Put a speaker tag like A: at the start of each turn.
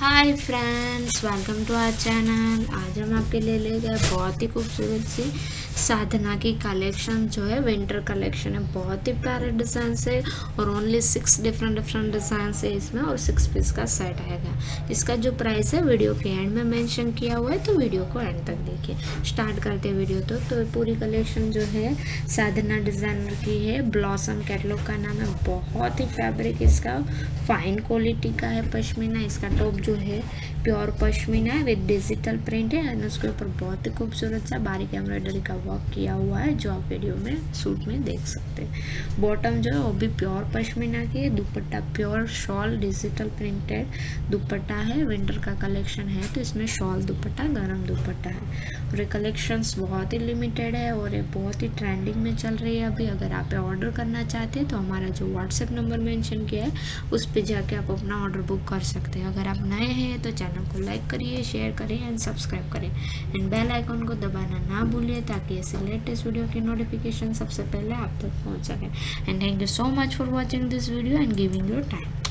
A: Hi friends, welcome to our channel. आज हम आपके लिए ले गए बहुत ही खूबसूरत सी साधना की कलेक्शन जो है विंटर कलेक्शन है। बहुत ही प्यारे डिज़ाइन से और ओनली 6 डिफरेंट डिज़ाइन है इसमें और 6 पीस का सेट आएगा। इसका जो प्राइस है वीडियो के एंड में मेंशन किया हुआ है, तो वीडियो को एंड तक देखिए। स्टार्ट करते हैं वीडियो तो पूरी कलेक्शन जो है साधना डिज़ाइनर की है। ब्लॉसम कैटलॉग का नाम है। बहुत ही फैब्रिक इसका फाइन क्वालिटी का है। पश्मीना इसका टॉप जो है प्योर पश्मीना है विद डिजिटल प्रिंट है एंड उसके ऊपर बहुत ही खूबसूरत सा बारीक एम्ब्रॉयडरी का वर्क किया हुआ है, जो आप वीडियो में सूट में देख सकते हैं। बॉटम जो है वो भी प्योर पश्मीना की है। Dupatta pure shawl digital printed dupatta है। विंटर का कलेक्शन है तो इसमें शॉल दुपट्टा गरम दुपट्टा है और ये कलेक्शंस बहुत ही लिमिटेड है और ये बहुत ही ट्रेंडिंग में चल रही है अभी। अगर आप ऑर्डर करना चाहते हैं तो हमारा जो व्हाट्सएप नंबर मेंशन किया है उस पे जाके आप अपना ऑर्डर बुक कर सकते हैं। अगर आप नए हैं तो चैनल को लाइक करिए, शेयर करें एंड सब्सक्राइब करें एंड बेल आइकन को दबाना ना भूलिए ताकि ऐसे लेटेस्ट वीडियो की नोटिफिकेशन सबसे पहले आप तक पहुंच सके। And thank you so much for watching this video and giving your time.